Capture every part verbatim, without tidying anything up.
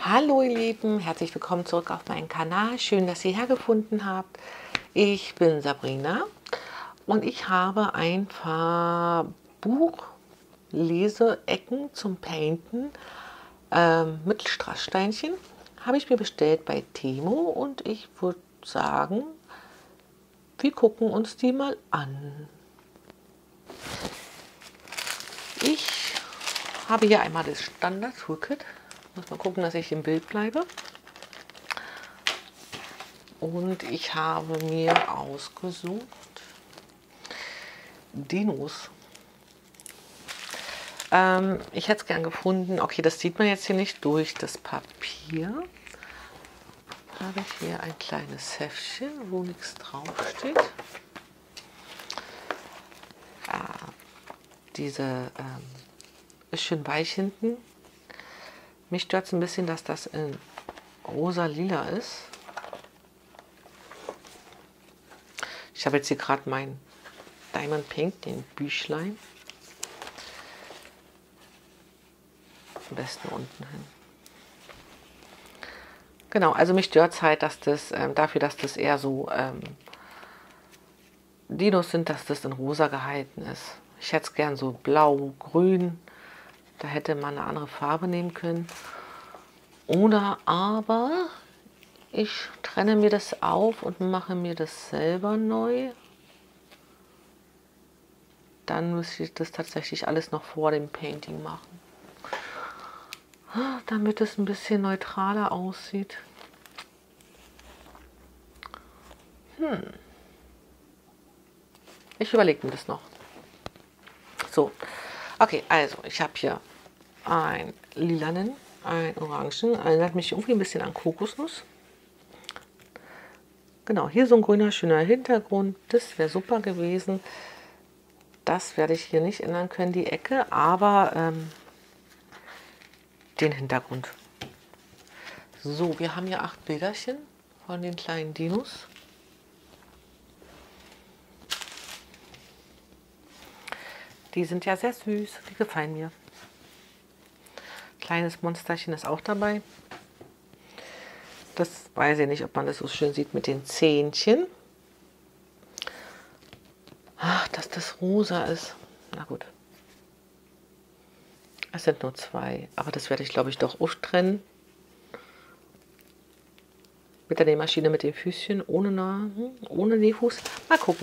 Hallo ihr Lieben, herzlich willkommen zurück auf meinen Kanal. Schön, dass ihr hergefunden habt. Ich bin Sabrina und ich habe ein paar Buchleseecken zum Painten ähm, mit Strasssteinchen. Habe ich mir bestellt bei Temo und ich würde sagen, wir gucken uns die mal an. Ich habe hier einmal das Standard-Toolkit. Muss mal gucken, dass ich im Bild bleibe. Und ich habe mir ausgesucht Dinos. Ähm, ich hätte es gern gefunden. Okay, das sieht man jetzt hier nicht durch das Papier. Habe ich hier ein kleines Heftchen, wo nichts draufsteht. Ah, diese ähm, ist schön weich hinten. Mich stört es ein bisschen, dass das in rosa-lila ist. Ich habe jetzt hier gerade mein Diamond Pink, den Büchlein. Am besten unten hin. Genau, also mich stört es halt, dass das, ähm, dafür, dass das eher so ähm, Dinos sind, dass das in rosa gehalten ist. Ich hätte es gern so blau, grün. Da hätte man eine andere Farbe nehmen können. Oder aber ich trenne mir das auf und mache mir das selber neu. Dann müsste ich das tatsächlich alles noch vor dem Painting machen. Damit es ein bisschen neutraler aussieht. Hm. Ich überlege mir das noch. So, okay, also ich habe hier ein lilanen, ein orangen, erinnert mich irgendwie ein bisschen an Kokosnuss. Genau, hier so ein grüner, schöner Hintergrund, das wäre super gewesen. Das werde ich hier nicht ändern können, die Ecke, aber ähm, den Hintergrund. So, wir haben hier acht Bilderchen von den kleinen Dinos. Die sind ja sehr süß, die gefallen mir. Kleines Monsterchen ist auch dabei. Das weiß ich nicht, ob man das so schön sieht mit den Zähnchen. Ach, dass das rosa ist. Na gut. Es sind nur zwei, aber das werde ich, glaube ich, doch auftrennen. Mit der Nähmaschine mit den Füßchen, ohne, Nahen, ohne Nähfuß. Mal gucken.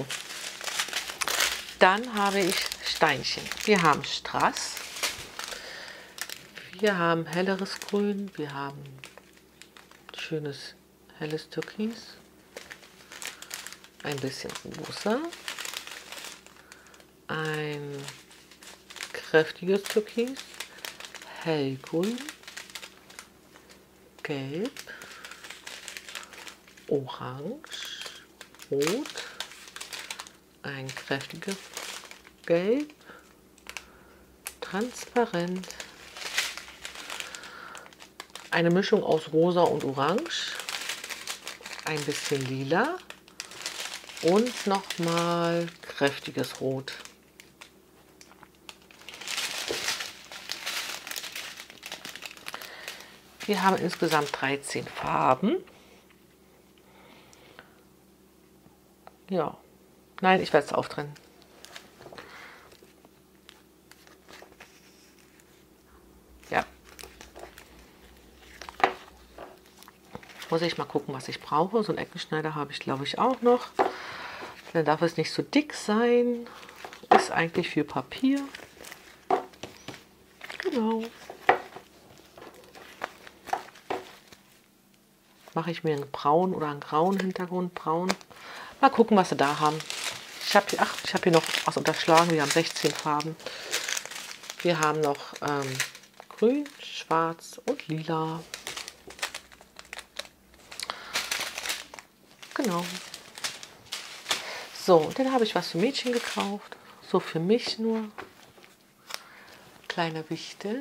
Dann habe ich Steinchen. Wir haben Strass. Wir haben helleres Grün. Wir haben schönes helles Türkis. Ein bisschen rosa. Ein kräftiges Türkis. Hellgrün. Gelb. Orange. Rot. Ein kräftiges Gelb. Transparent. Eine Mischung aus Rosa und Orange. Ein bisschen Lila. Und nochmal kräftiges Rot. Wir haben insgesamt dreizehn Farben. Ja. Nein, ich werde es auftrennen. Ja. Muss ich mal gucken, was ich brauche. So einen Eckenschneider habe ich, glaube ich, auch noch. Dann darf es nicht so dick sein. Ist eigentlich für Papier. Genau. Mache ich mir einen braunen oder einen grauen Hintergrund. Braun. Mal gucken, was wir da haben. Ich habe hier, ach, ich habe hier noch was unterschlagen. Wir haben sechzehn Farben. Wir haben noch ähm, grün, schwarz und lila. Genau. So, dann habe ich was für Mädchen gekauft. So für mich nur. Kleiner Wichtel.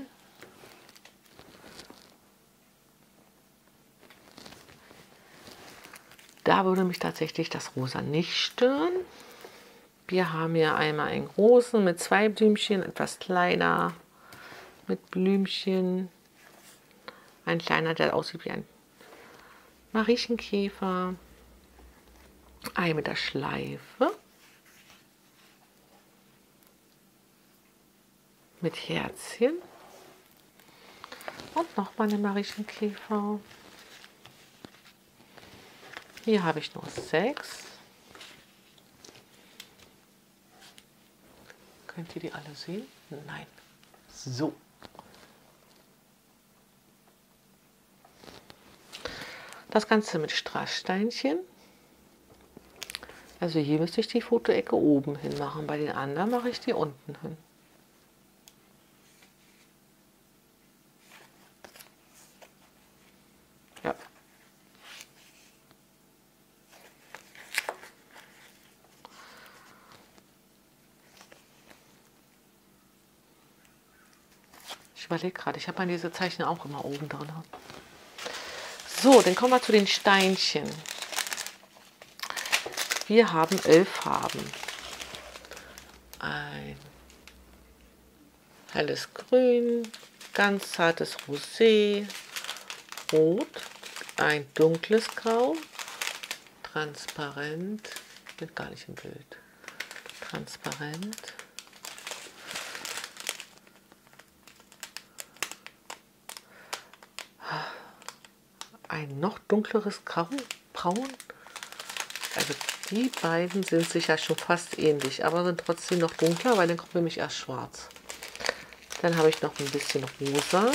Da würde mich tatsächlich das Rosa nicht stören. Wir haben hier einmal einen großen mit zwei Blümchen, etwas kleiner mit Blümchen. Ein kleiner, der aussieht wie ein Marienkäfer. Ein mit der Schleife. Mit Herzchen. Und nochmal eine Marienkäfer. Hier habe ich nur sechs. Könnt ihr die alle sehen? Nein. So. Das Ganze mit Strasssteinchen. Also hier müsste ich die Fotoecke oben hin machen. Bei den anderen mache ich die unten hin. Ja. Ich überlege gerade, ich habe an diese Zeichen auch immer oben drin. So, dann kommen wir zu den Steinchen. Wir haben elf Farben. Ein helles Grün, ganz zartes Rosé, Rot, ein dunkles Grau, transparent, bin gar nicht im Bild, transparent, ein noch dunkleres Grau, Braun. Also die beiden sind sicher schon fast ähnlich, aber sind trotzdem noch dunkler, weil dann kommt nämlich erst schwarz. Dann habe ich noch ein bisschen rosa,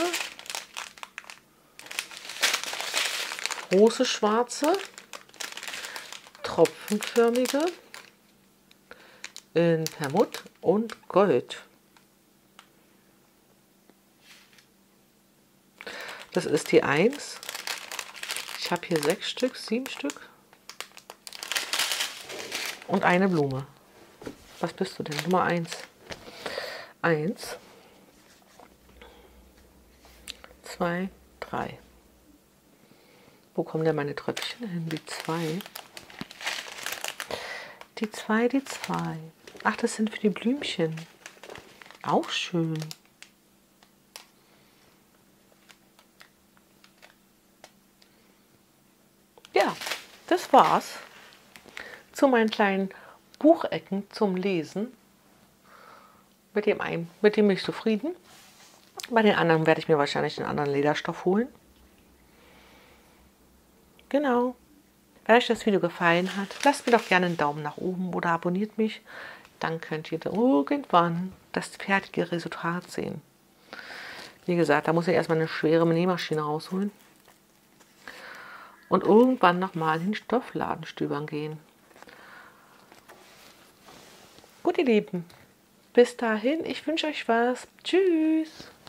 große schwarze, tropfenförmige, in Permut und Gold. Das ist die eins. Ich habe hier sechs Stück, sieben Stück. Und eine Blume. Was bist du denn? Nummer eins. eins, zwei, drei. Wo kommen denn meine Tröpfchen hin? Die zwei. Die zwei, die zwei. Ach, das sind für die Blümchen. Auch schön. Ja, das war's. Zu meinen kleinen Buchecken zum Lesen. Mit dem einen, mit dem bin ich zufrieden. Bei den anderen werde ich mir wahrscheinlich einen anderen Lederstoff holen. Genau. Wenn euch das Video gefallen hat, lasst mir doch gerne einen Daumen nach oben oder abonniert mich. Dann könnt ihr irgendwann das fertige Resultat sehen. Wie gesagt, da muss ich erstmal eine schwere Nähmaschine rausholen. Und irgendwann nochmal in den Stoffladen stöbern gehen. Gut, ihr Lieben. Bis dahin, ich wünsche euch was. Tschüss.